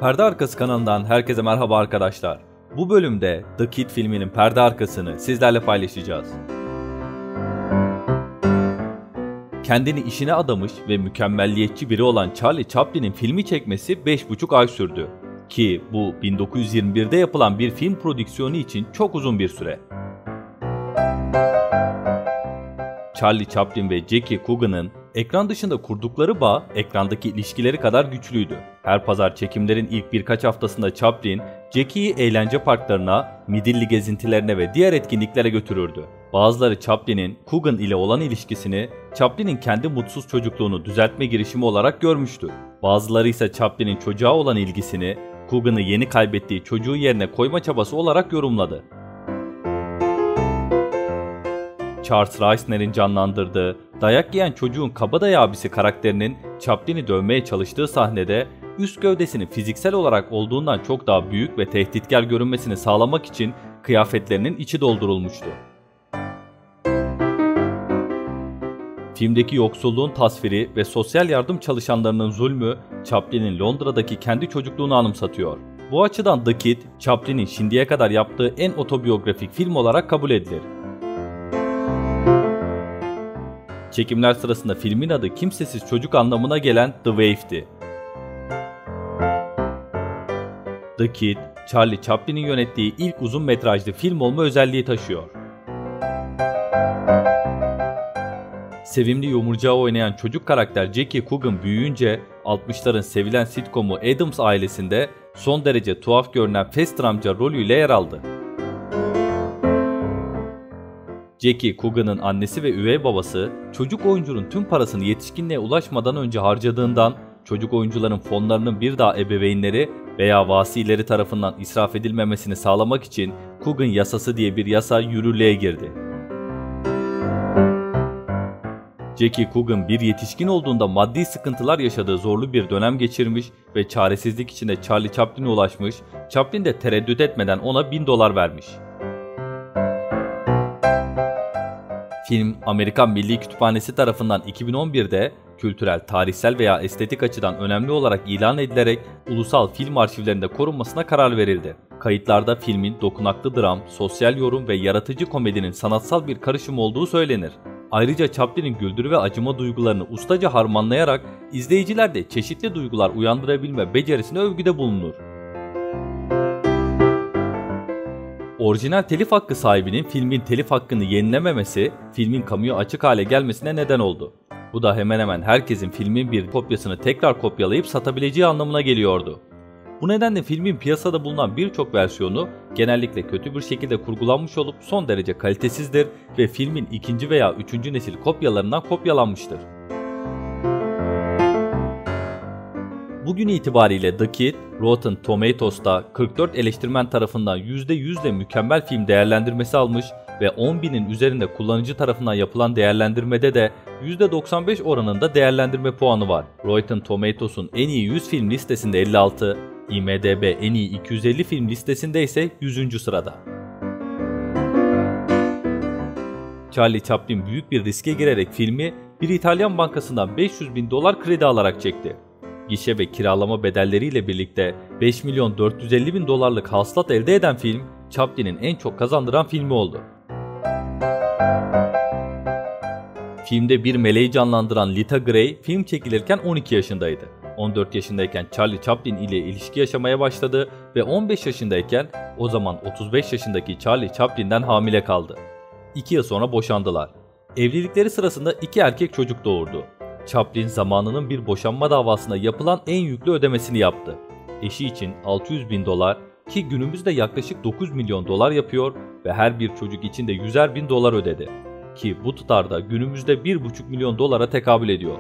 Perde Arkası kanalından herkese merhaba arkadaşlar. Bu bölümde The Kid filminin perde arkasını sizlerle paylaşacağız. Kendini işine adamış ve mükemmelliyetçi biri olan Charlie Chaplin'in filmi çekmesi 5,5 ay sürdü. Ki bu 1921'de yapılan bir film prodüksiyonu için çok uzun bir süre. Charlie Chaplin ve Jackie Coogan'ın ekran dışında kurdukları bağ ekrandaki ilişkileri kadar güçlüydü. Her pazar çekimlerin ilk birkaç haftasında Chaplin, Jackie'yi eğlence parklarına, midilli gezintilerine ve diğer etkinliklere götürürdü. Bazıları Chaplin'in Coogan ile olan ilişkisini, Chaplin'in kendi mutsuz çocukluğunu düzeltme girişimi olarak görmüştü. Bazıları ise Chaplin'in çocuğa olan ilgisini, Coogan'ı yeni kaybettiği çocuğu yerine koyma çabası olarak yorumladı. Charles Reisner'in canlandırdığı, dayak yiyen çocuğun kabadayı abisi karakterinin Chaplin'i dövmeye çalıştığı sahnede üst gövdesinin fiziksel olarak olduğundan çok daha büyük ve tehditkar görünmesini sağlamak için kıyafetlerinin içi doldurulmuştu. Filmdeki yoksulluğun tasviri ve sosyal yardım çalışanlarının zulmü Chaplin'in Londra'daki kendi çocukluğunu anımsatıyor. Bu açıdan The Kid, Chaplin'in şimdiye kadar yaptığı en otobiyografik film olarak kabul edilir. Çekimler sırasında filmin adı kimsesiz çocuk anlamına gelen The Waif'ti. The Kid, Charlie Chaplin'in yönettiği ilk uzun metrajlı film olma özelliği taşıyor. Sevimli yumurcağı oynayan çocuk karakter Jackie Coogan büyüyünce 60'ların sevilen sitcomu Addams ailesinde son derece tuhaf görünen Fester amca rolüyle yer aldı. Jackie Coogan'ın annesi ve üvey babası çocuk oyuncunun tüm parasını yetişkinliğe ulaşmadan önce harcadığından çocuk oyuncuların fonlarının bir daha ebeveynleri veya vasileri tarafından israf edilmemesini sağlamak için Coogan yasası diye bir yasa yürürlüğe girdi. Jackie Coogan bir yetişkin olduğunda maddi sıkıntılar yaşadığı zorlu bir dönem geçirmiş ve çaresizlik içinde Charlie Chaplin'e ulaşmış, Chaplin de tereddüt etmeden ona $1000 vermiş. Film, Amerikan Milli Kütüphanesi tarafından 2011'de kültürel, tarihsel veya estetik açıdan önemli olarak ilan edilerek ulusal film arşivlerinde korunmasına karar verildi. Kayıtlarda filmin dokunaklı dram, sosyal yorum ve yaratıcı komedinin sanatsal bir karışım olduğu söylenir. Ayrıca Chaplin'in güldürü ve acıma duygularını ustaca harmanlayarak izleyicilerde çeşitli duygular uyandırabilme becerisine övgüde bulunur. Orijinal telif hakkı sahibinin filmin telif hakkını yenilememesi, filmin kamuya açık hale gelmesine neden oldu. Bu da hemen hemen herkesin filmin bir kopyasını tekrar kopyalayıp satabileceği anlamına geliyordu. Bu nedenle filmin piyasada bulunan birçok versiyonu genellikle kötü bir şekilde kurgulanmış olup son derece kalitesizdir ve filmin ikinci veya üçüncü nesil kopyalarından kopyalanmıştır. Bugün itibariyle The Kid, Rotten Tomatoes'ta 44 eleştirmen tarafından %100 mükemmel film değerlendirmesi almış ve 10.000'in üzerinde kullanıcı tarafından yapılan değerlendirmede de %95 oranında değerlendirme puanı var. Rotten Tomatoes'un en iyi 100 film listesinde 56, IMDb en iyi 250 film listesinde ise 100. sırada. Charlie Chaplin büyük bir riske girerek filmi bir İtalyan bankasından $500.000 kredi alarak çekti. Gişe ve kiralama bedelleriyle birlikte $5.450.000'lık hasılat elde eden film, Chaplin'in en çok kazandıran filmi oldu. Filmde bir meleği canlandıran Lita Grey film çekilirken 12 yaşındaydı. 14 yaşındayken Charlie Chaplin ile ilişki yaşamaya başladı ve 15 yaşındayken o zaman 35 yaşındaki Charlie Chaplin'den hamile kaldı. 2 yıl sonra boşandılar. Evlilikleri sırasında 2 erkek çocuk doğurdu. Chaplin zamanının bir boşanma davasında yapılan en yüklü ödemesini yaptı. Eşi için $600.000 ki günümüzde yaklaşık $9 milyon yapıyor ve her bir çocuk için de $100.000 ödedi. Ki bu tutarda günümüzde $1,5 milyon tekabül ediyor.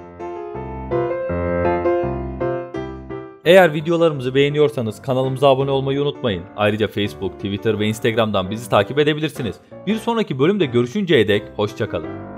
Eğer videolarımızı beğeniyorsanız kanalımıza abone olmayı unutmayın. Ayrıca Facebook, Twitter ve Instagram'dan bizi takip edebilirsiniz. Bir sonraki bölümde görüşünceye dek hoşça kalın.